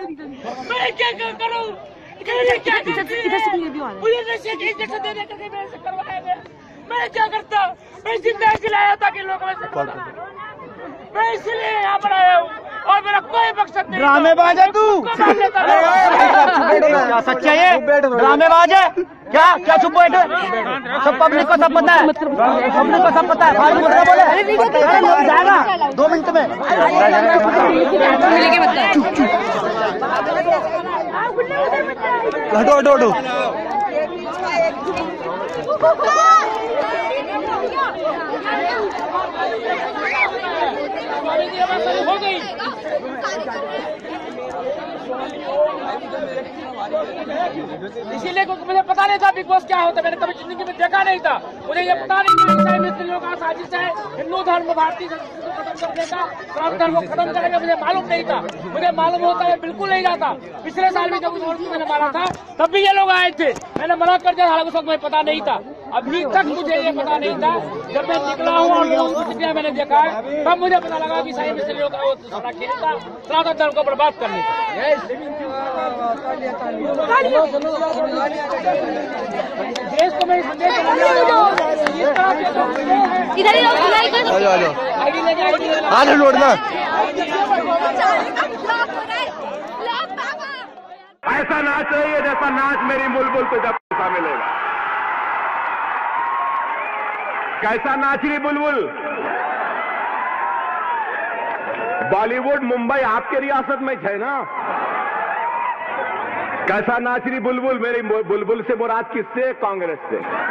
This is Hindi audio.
मैं क्या करूँ? मुझे नशे के इंजेक्शन देने करके मेरे से करवाया गया। मैं क्या करता? मैं जिंदा जिलाया था कि लोग मैं इसलिए यहाँ पर आया हूँ और मेरा कोई मकसद नहीं। ड्रामेबाज है तू, क्या सच्चा है? ड्रामेबाज है क्या? क्या चुप बैठे? सब पब्लिक को सब पता है, पब्लिक को सब पता है। बोले जाएगा 2 मिनट में। हटो हटो हटो। हो गई इसीलिए मुझे पता नहीं था बिग बॉस क्या होता। मैंने कभी जिंदगी में देखा नहीं था। मुझे ये पता नहीं था मुस्लिमों का साजिश है हिंदू धर्म भारतीय संस्कृति को खत्म करने का, श्राप धर्म को खत्म करेगा। मुझे मालूम नहीं था। मुझे मालूम होता है बिल्कुल नहीं जाता। पिछले साल भी जब उस औरत को मैंने मारा था तब भी ये लोग आए थे। मैंने मना कर दिया, हालांकि उस वक्त मुझे पता नहीं था। अभी तक मुझे ये पता नहीं था। जब मैं निकला हूँ और मैंने देखा है तब मुझे पता लगा कि सारे मुस्लिमों का वो सारा खेल था सनातन धर्म को बर्बाद करने देश को मैं संदेश आज लौटना ऐसा नाच रही है जैसा नाच मेरी बुलबुल को जब पैसा मिलेगा। कैसा नाच रही बुलबुल? बॉलीवुड मुंबई आपके रियासत में है ना? कैसा नाच रही बुलबुल? मेरी बुलबुल से मुराद किससे? कांग्रेस से।